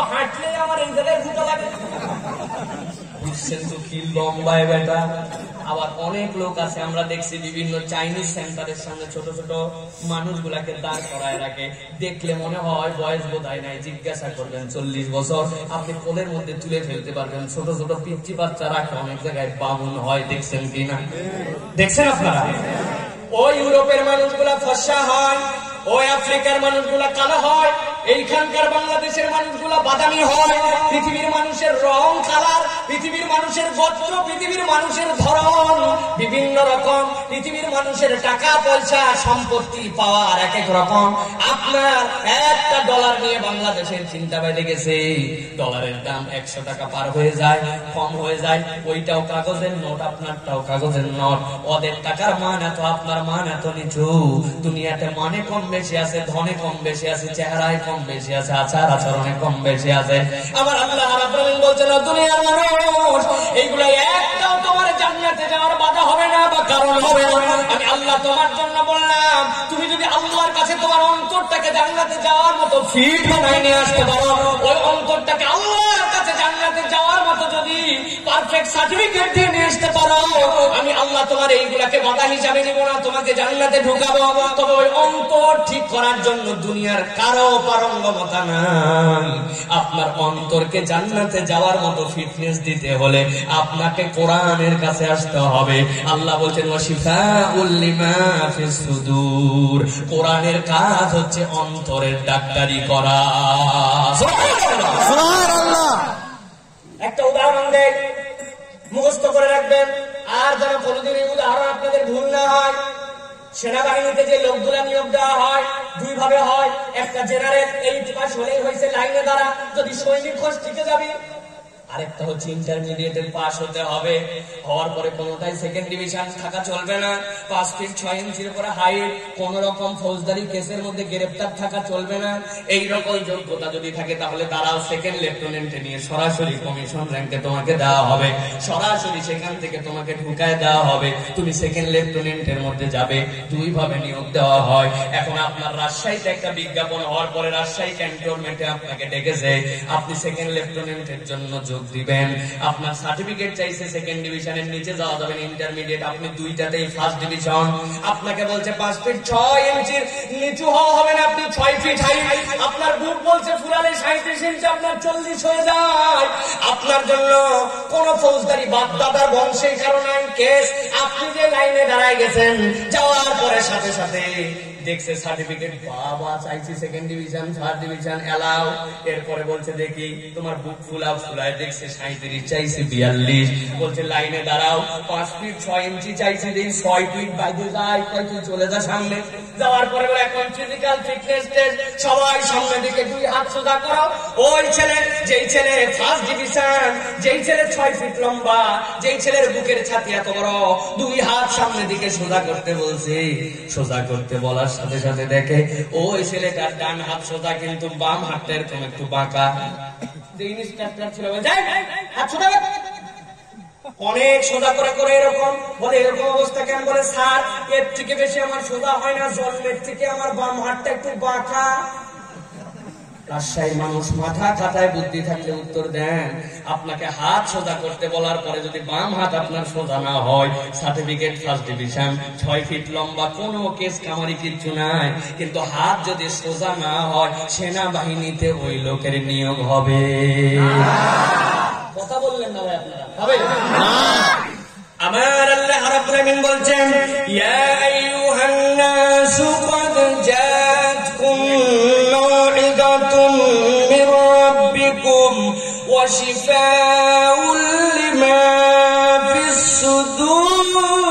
হাঁটলে আমার এই জায়গায় জুতো লাগে। বুঝছেন তো কি লম্বায় বেটা। আবার অনেক লোক আছে আমরা দেখছি বিভিন্ন চাইনিজ সেন্টারের সামনে ছোট ছোট মানুষগুলাকে দাঁড় করায় রাখে, দেখলে মনে হয় বয়স বোধহয় নাই। জিজ্ঞাসা করবেন 40 বছর, আপনি কোলের মধ্যে তুলে ফেলতে পারবেন। ছোট ছোট পিচ্চি বাচ্চা রাখে অনেক জায়গায় বামুন হয়, দেখছেন কিনা? দেখছেন আপনারা? ওই ইউরোপের মানুষগুলা ফর্সা হয়, ওই আফ্রিকার মানুষগুলা কালো হয়, এইখানকার বাংলাদেশের মানুষগুলা বাদামি হয়। পৃথিবীর মানুষের রং কালার, পৃথিবীর মানুষের গোত্র, পৃথিবীর মানুষের ধরন বিভিন্ন রকম, পৃথিবীর মানুষের টাকা পয়সা সম্পত্তি পাওয়ার এক এক রকম। আপনার একটা ডলার নিয়ে বাংলাদেশের চিন্তা বেঁধে গেছে। ডলারের দাম 100 টাকা পার হয়ে যায়, কম হয়ে যায়। ওইটাও কাগজের নোট, আপনারটাও কাগজের নোট। ওদের টাকার মান এত, আপনার মান এত নিচু। দুনিয়াতে মানে কম বেশি আছে, ধনে কম বেশি আছে, চেহারায় কম বেশি আছে, আচার আচরণে কম বেশি আছে। আমার আল্লাহ রাব্বুল আলামিন বলছেন, দুনিয়ার মানুষ এইগুলো একটাও তোমার জান্নাতে যাওয়ার বাধা হবে না বা কারণ হবে না। আমি আল্লাহ তোমার জন্য বললাম, তুমি যদি আল্লাহর কাছে তোমার অন্তরটাকে জান্নাতে যাওয়ার মতো ফিট বানাই নিয়ে আসতে পারো, ওই অন্তরটাকে আল্লাহর কাছে জান্নাতে যাওয়ার মতো যদি পারফেক্ট সার্টিফিকেট দিয়ে নিয়ে আসতে পারো, আমি আল্লাহ তোমার এইগুলাকে বাধা হিসাবে নিব না, তোমাকে জান্নাতে ঢুকাবো। তবে ওই অন্তর ঠিক করার জন্য দুনিয়ার কারো পারঙ্গমতা নাই। আপনার অন্তরকে জান্নাতে যাওয়ার মতো ফিটনেস দিতে হলে আপনাকে কোরআনের কাছে আসতে হবে। আল্লাহ বলছেন, ওয়াশিফাউল লিমা ফিস সুদূর। কোরআনের কাজ হচ্ছে অন্তরের ডাক্তারি করা। সুবহানাল্লাহ। একটা উদাহরণ দেই, মুখস্থ করে রাখবেন, আর যেন কোনোদিন এই উদাহরণ আপনাদের ভুল না হয়। সেনাবাহিনীতে যে লোকগুলা নিয়োগ দেওয়া হয় দুই ভাবে হয়। একটা জেনারেল, 8 পাস হলেই হয়েছে, লাইনে দাঁড়া, যদি সৈনিক খোঁজ টিকে যাবি। আরেকটা হচ্ছে ইন্টারমিডিয়েটের পাস হতে হবে, হওয়ার পরে কোনোটাই সেকেন্ড ডিভিশন থাকা চলবে না। 5 ফিট 6 ইঞ্চির উপরে হাইট, কোন রকম ফৌজদারি কেসের মধ্যে গ্রেফতার থাকা চলবে না। এইরকম যোগ্যতা যদি থাকে তাহলে তারাও সেকেন্ড লেফটেন্যান্টে নিয়ে সরাসরি কমিশন র্যাঙ্কে তোমাকে দেওয়া হবে, সরাসরি সেখান থেকে তোমাকে ঢুকায় দেওয়া হবে, তুমি সেকেন্ড লেফটেন্যান্টের মধ্যে যাবে। দুই ভাবে নিয়োগ দেওয়া হয়। এখন আপনার রাজশাহীতে একটা বিজ্ঞাপন হওয়ার পরে রাজশাহী ক্যান্টনমেন্টে আপনাকে ডেকেছে, আপনি সেকেন্ড লেফটেন্যান্টের জন্য দিবেন। আপনার সার্টিফিকেট চাইছে সেকেন্ড ডিভিশনের, নিচে যাওয়া যাবেন ইন্টারমিডিয়েট, আপনি দুইটাতেই ফার্স্ট ডিভিশন। আপনাকে বলছে 5 ফিট 6 ইঞ্চির নিচু হওয়া হবে না, আপনি 6 ফিট হাই। আপনার বুক বলছে ফুলালে 37 ইঞ্চি, আপনার 40 হয়ে যায়। আপনার জন্য কোন ফৌজদারি বাপ দাদার বংশের কারণে কেস, আপনি যে লাইনে দাঁড়ায় গেছেন, যাওয়ার পরে সাথে সাথে দেখছে সার্টিফিকেট, বাবা চাইছি সেকেন্ড ডিভিশন, ফার্স্ট ডিভিশন এলাও। এরপরে বলছে দেখি তোমার বুক ফুলায়, দেখছে 37 চাইছে 42, বলছে লাইনে দাঁড়াও, 5 ফিট 6 ইঞ্চি চাইছে, দেখি 6 ফিট বাইরে যায়, কয় তুই চলে যা সামনে। যাওয়ার পরে বলে এখন ফিজিক্যাল ফিটনেস টেস্ট, সবাই সামনে দিকে 2 হাত সোজা করো। ওই ছেলে, যেই ছেলে ফার্স্ট ডিভিশন, যেই ছেলে 6 ফিট লম্বা, যেই ছেলের বুকের ছাতি এত বড়, 2 হাত সামনে দিকে সোজা করতে বলছে। সোজা করতে বলার সাথে সাথে দেখে ওই ছেলেটার ডান হাত সোজা কিন্তু বাম হাতটা এরকম একটু বাঁকা। অনেক সোজা করে করে এরকম বলে, এরকম অবস্থা কেন? বলে স্যার এর থেকে বেশি আমার সোজা হয় না, জন্মের থেকে আমার বাম হাতটা একটু বাঁকা। রাজশাহীর মানুষ মাথা খাতায় বুদ্ধি থাকলে উত্তর দেন। আপনাকে হাত সোজা করতে বলার পরে যদি বাম হাত আপনার সোজা না হয়, সার্টিফিকেট ফার্স্ট ডিভিশন, 6 ফিট লম্বা, কোনো কেস কামারি কিচ্ছু নাই, কিন্তু হাত যদি সোজা না হয়, সেনাবাহিনীতে ওই লোকের নিয়োগ হবে। কথা বললেন না ভাই আপনারা? হবে না। আমার আল্লাহ রাব্বুল আলামিন বলছেন, ইয়া আইয়ুহান নাসু ক্বাদ জাআতকুম মাউইযাতুম মির রাব্বিকুম ওয়া শিফাউল লিমা ফিস সুদূর।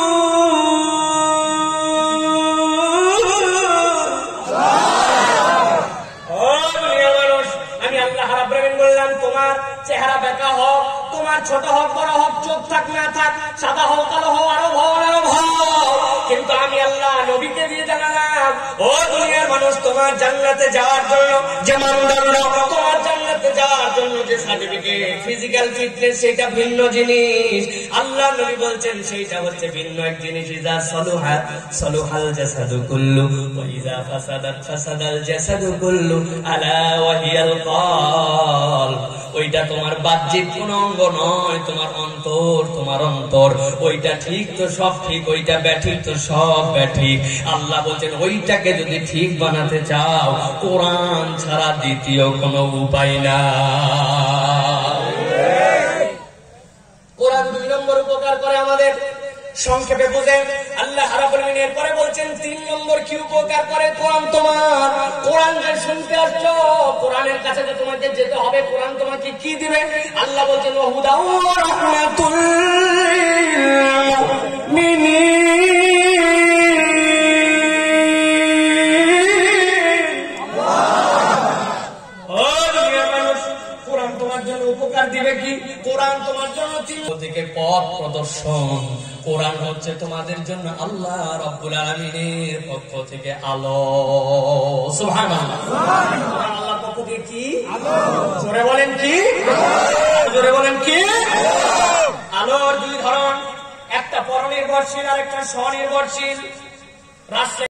আমি আল্লাহ রাব্বুল আলামিন বললাম, তোমার চেহারা বেঁকা হোক, তোমার ছোট হোক বড় হোক, চোখ থাক না থাক, সাদা হোক কালো হোক, আরব হোক, কিন্তু আমি আল্লাহ নবীকে দিয়ে জানালাম, ও দুনিয়ার মানুষ, তোমার জান্নাতে যাওয়ার জন্য যে মানদণ্ড, তোমার জান্নাতে যাওয়ার জন্য যে সার্টিফিকেট, ফিজিক্যাল ফিটনেস, সেটা ভিন্ন জিনিস। আল্লাহ নবী বলছেন সেইটা হচ্ছে ভিন্ন এক জিনিস। ইজা সলুহাল জাসাদু কুল্লু ওয়া ইজা ফাসাদাল জাসাদু কুল্লু আলা ওয়া হিয়াল কলব। ওইটা তোমার বাহ্যিক কোন অঙ্গ নয়, তোমার অন্তর, তোমার অন্তর। ওইটা ঠিক তো সব ঠিক, ওইটা ব্যাঠিক তো সব ব্যাঠিক। আল্লাহ বলছেন ওইটাকে যদি ঠিক বানাতে চাও, কোরআন ছাড়া দ্বিতীয় কোনো উপায় না। কোরআন 2 নম্বর উপকার করে আমাদের, সংক্ষেপে বুঝেন। আল্লাহ রাব্বুল আলামিন এরপরে বলছেন 3 নম্বর কি উপকার করে কোরআন তোমার। কোরআন যে শুনতে আসছো, কোরআনের কাছে যে তোমাকে যেতে হবে, কোরআন তোমাকে কি দিবে? আল্লাহ বলছেন ওয়াহুদা ওয়া রাহমাতুল লিল উপকার দিবে কি? কোরআন তোমার জন্য থেকে পথ প্রদর্শন। কোরআন হচ্ছে তোমাদের জন্য আল্লাহ রাব্বুল আলামিনের পক্ষ থেকে আলো। সুবহানাল্লাহ। আল্লাহর পক্ষ থেকে কি? আলো। জোরে বলেন কি? জোরে বলেন কি? আলোর 2 ধরন, একটা পরনির্ভরশীল আর একটা স্বনির্ভরশীল। রাষ্ট্র